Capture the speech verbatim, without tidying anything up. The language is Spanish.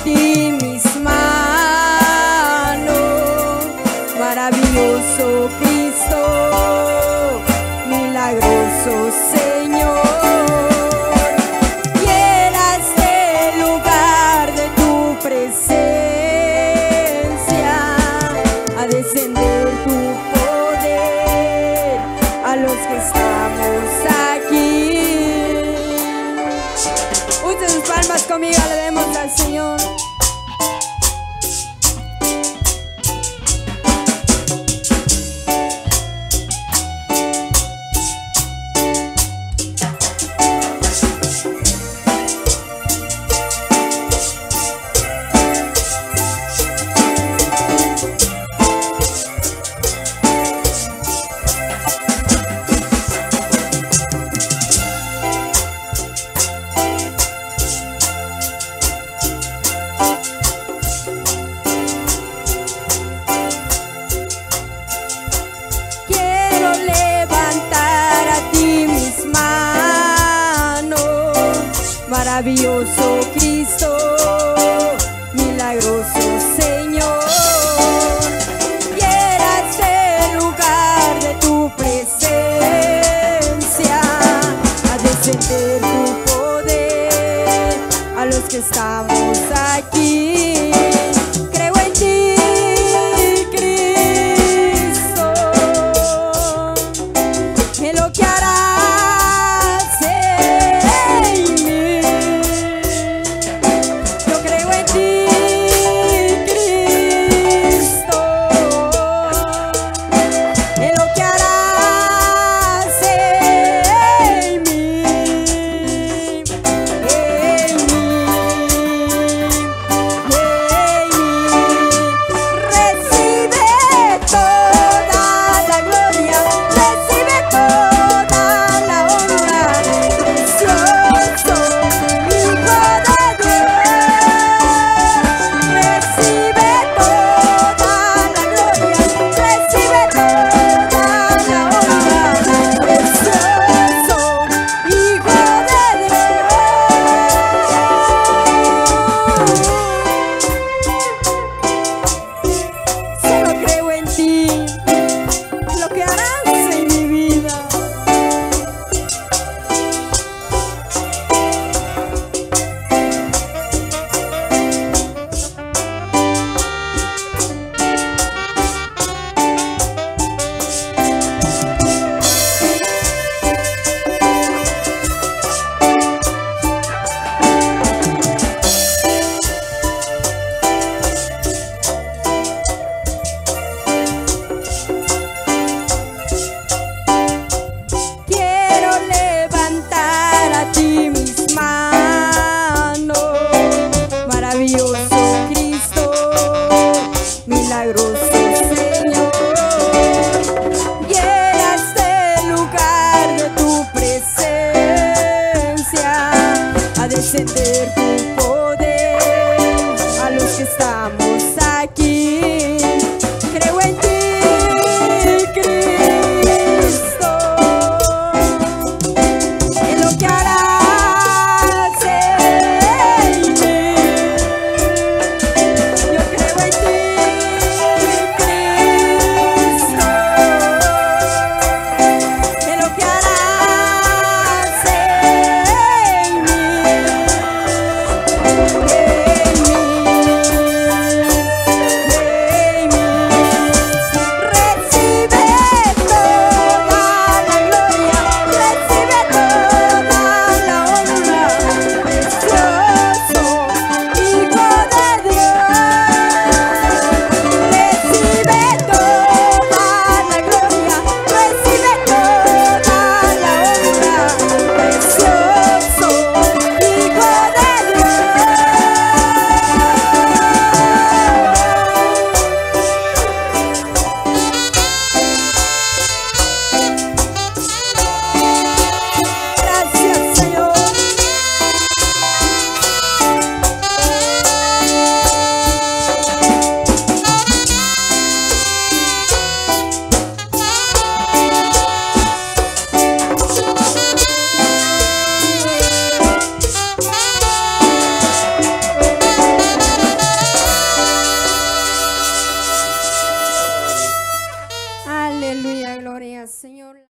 ti mis manos, maravilloso Cristo, milagroso Señor. Llena este lugar de tu presencia, a descender tu poder a los que estamos aquí. Usen sus palmas conmigo, le demos al Señor. Maravilloso Cristo, milagroso Señor. Llena este lugar de tu presencia, a descender tu poder a los que estamos aquí. Creo en ti, Cristo, en lo que harás. Descender tu poder a los que estamos aquí. Creo en ti, Cristo, en lo que harás en mí. Yo creo en ti, Cristo, en lo que harás en mí. Hey, Gloria, Señor.